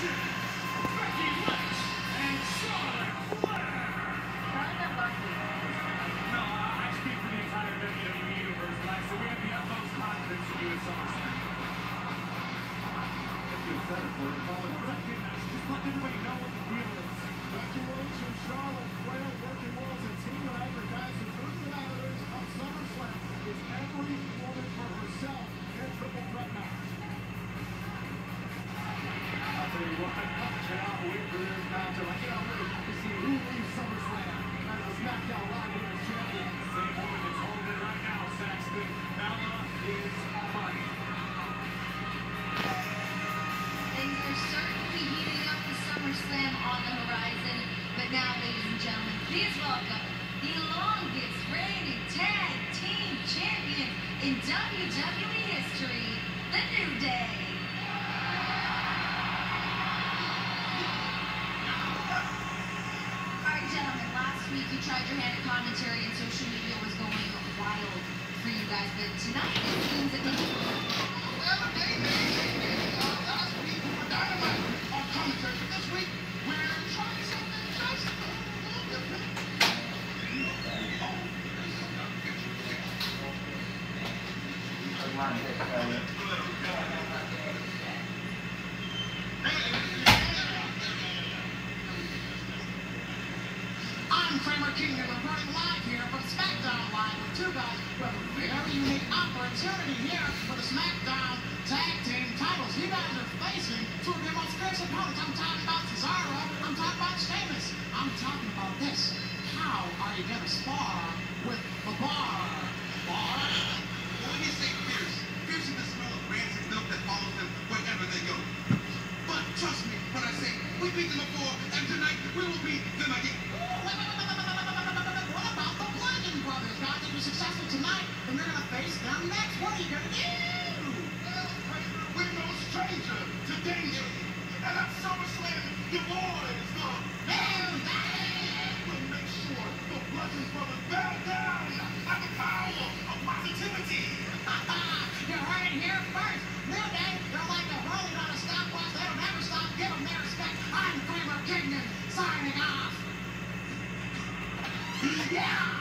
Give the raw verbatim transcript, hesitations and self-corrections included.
Becky Lynch and Charlotte Flair. No, I speak for the entire W W E universe, Lex, so we have the utmost confidence in you at SummerSlam. If you said it for it, call it recognize. Just let everybody know what the deal is. Becky Lynch and Charlotte Flair working well as a team tonight. But guys, the truth of the matter is, on SummerSlam, is every woman for herself in a triple threat match. I'll tell you what, I cannot wait for their encounter. I cannot wait to see who leaves SummerSlam as the SmackDown Live Women's Champion. Same woman that's holding it right now, Saxton. Bella is fighting. Things are certainly heating up with SummerSlam on the horizon. But now, ladies and gentlemen, please welcome the longest reigning tag team champion in W W E history, The New Day. Alright, gentlemen, last week you tried your hand at commentary and social media was going wild for you guys, but tonight it seems that maybe... Well, they last week we were dynamite on commentary, but this week we're trying something just a little different. I'm Kramer King, and we're running live here from SmackDown Live with two guys who have a very unique opportunity here for the SmackDown Tag Team titles. You guys are facing two of your most fierce opponents. I'm talking about Cesaro. I'm talking about Sheamus. I'm talking about this. How are you going to spar with the bar? Bar? When you say fierce, fierce is the smell of rancid milk that follows them wherever they go. But trust me when I say we beat them before, and tonight we will beat them again. Wait, wait, wait, wait, wait, wait, wait, wait, wait, wait. What about the Bludgeon Brothers, guys? If you're successful tonight, then you're going to face them next. What are you going to do? Well, Kramer, we're no stranger to danger. And at SummerSlam, your boys, the New Day, will make sure the Bludgeon Brothers bow down at the power of positivity. You heard it here first. New Day, they're like a rolling on a stopwatch. They don't ever stop. Give them their respect. I'm Kramer Kingdom, signing off. Yeah!